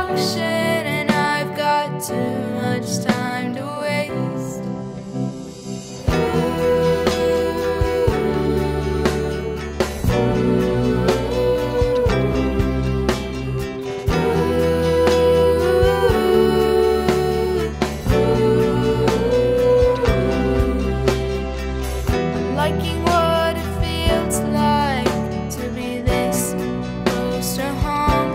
ocean, and I've got too much time to waste. Liking what it feels like to be this close to home,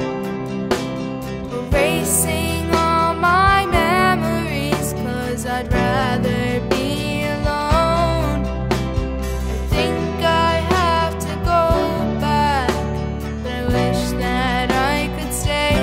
erasing all my memories, 'cause I'd rather be alone. I think I have to go back, but I wish that I could stay.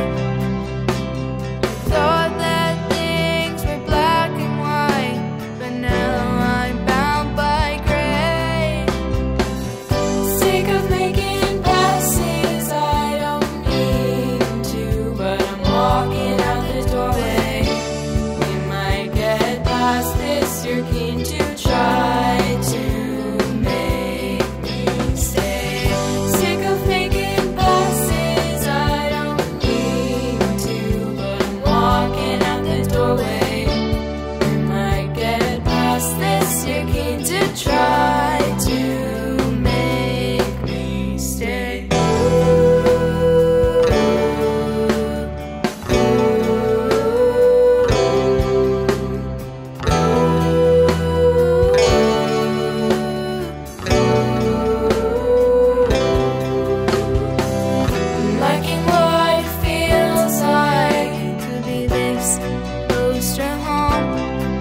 Thought that things were black and white, but now I'm bound by gray. Sick of making passes I don't mean to, but I'm walking out the doorway. We might get past this. You're keen to try to make me stay. Sick of making passes I don't mean to, but I'm walking out the doorway. We might get past this. You're keen to try to make me stay. Liking what it feels like to be this close to home,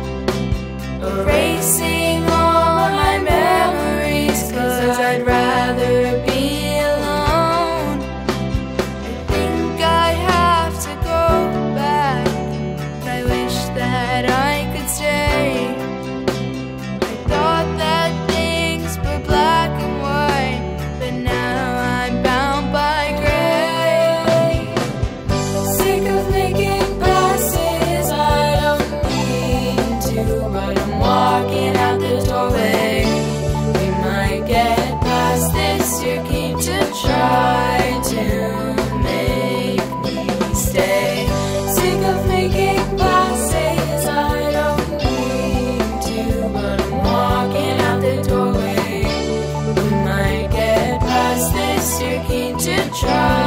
erasing all my memories, 'cause I'd rather be alone. I think I have to go back, but I wish that I could stay. I thought that things were black and white, but now I'm bound by gray. Sick of making passes I don't mean to, but I'm walking out the doorway. We might get past this. You're keen to try to make me stay. Sick of making passes I don't mean to, but I'm walking out the doorway. We might get past this. You're keen to try